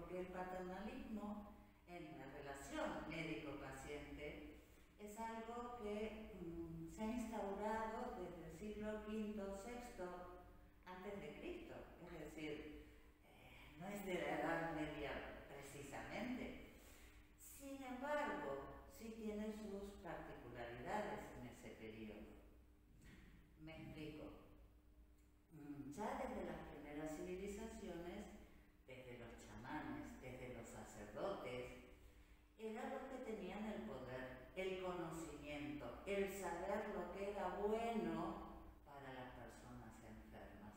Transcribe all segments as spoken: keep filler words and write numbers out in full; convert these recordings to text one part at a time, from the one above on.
porque el paternalismo en la relación médico-paciente es algo que mmm, se ha instaurado desde el siglo quinto, sexto antes de Cristo, es decir, eh, no es de la Edad Media precisamente. Sin embargo, sí tiene sus particularidades en ese periodo. Me explico. Ya desde las primeras civilizaciones, desde los chamanes, desde los sacerdotes, eran los que tenían el poder, el conocimiento, el saber lo que era bueno para las personas enfermas.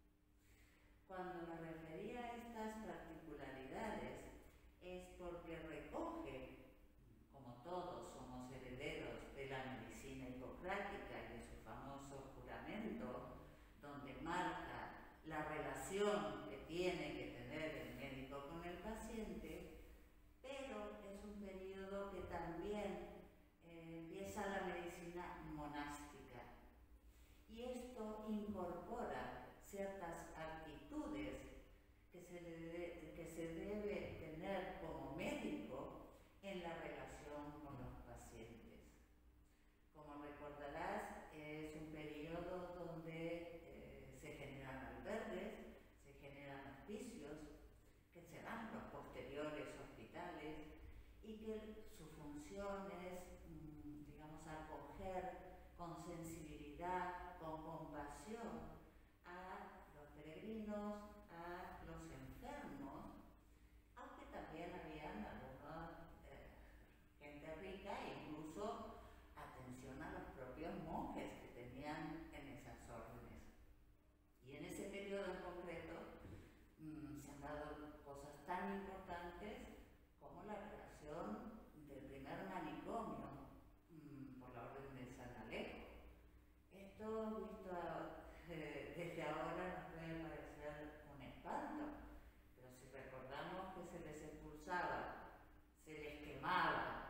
Cuando me refería a estas particularidades es porque recoge, como todos somos herederos de la medicina hipocrática y de su famoso juramento, donde marca la relación que tiene que tener el médico con el paciente, pero es un periodo que también eh, empieza la medicina monástica. Y esto incorpora ciertas actitudes que se, debe, que se debe tener como médico en la relación con los pacientes. Como recordarás, es un periodo donde eh, se generan albergues, se generan hospicios, que serán los posteriores hospitales, y que su función es, digamos, acoger con sensibilidad, con compasión a los peregrinos, a los enfermos, aunque también habían alguna eh, gente rica e incluso atención a los propios monjes que tenían en esas órdenes. Y en ese periodo en concreto mmm, se han dado cosas tan importantes como la creación del primer manicomio mmm, por la orden de San Alejo. Esto, visto a, eh, desde ahora, nos puede parecer un espanto, pero si recordamos que se les expulsaba, se les quemaba,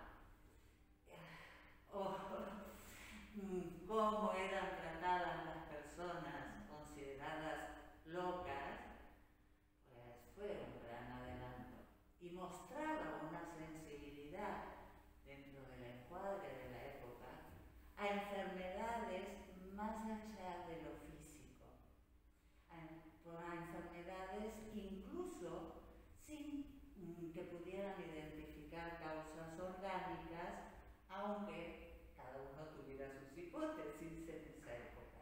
o mmm, cómo eran tratadas las personas consideradas locas, pues fue un gran adelanto y mostraba una sensibilidad dentro del encuadre de la época a enfermedades más allá de lo físico, a, a enfermedades incluso sin mm, que pudieran identificar causas orgánicas, aunque cada uno tuviera sus hipótesis en esa época.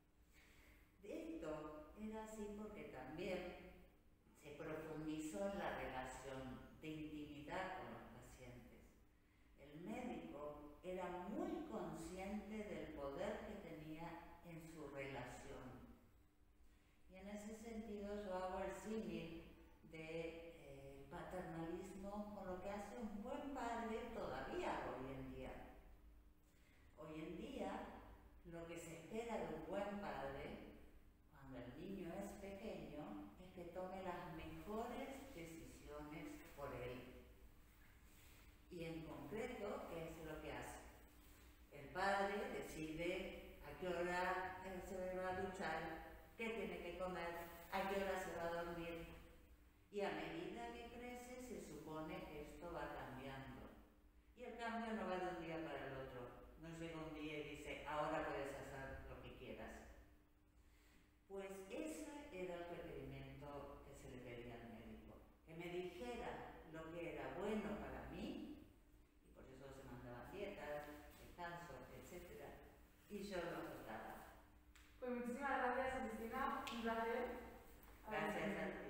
Esto era así porque también se profundizó en la relación de intimidad con los pacientes. El médico era muy consciente del poder que tenía en su relación. Y en ese sentido yo hago el símil del de, eh, paternalismo con lo que hace un buen padre todavía hoy en día. Hoy en día, lo que se espera de un buen padre, cuando el niño es pequeño, es que tome las mejores decisiones por él. Y en concreto, ¿qué es lo que hace? El padre decide a qué hora se va a duchar, qué tiene que comer, a qué hora se va a dormir. Y a medida que crece, se supone que esto va cambiando. Y el cambio no va de un día para el otro. No llega un día y dice, ahora puedes hacer lo que quieras. Pues ese era el requerimiento que se le pedía al médico. Que me dijera lo que era bueno para mí, y por eso se mandaban dietas, descansos, etcétera, y yo lo trataba. Pues muchísimas gracias, Cristina. Un placer. Gracias a ti.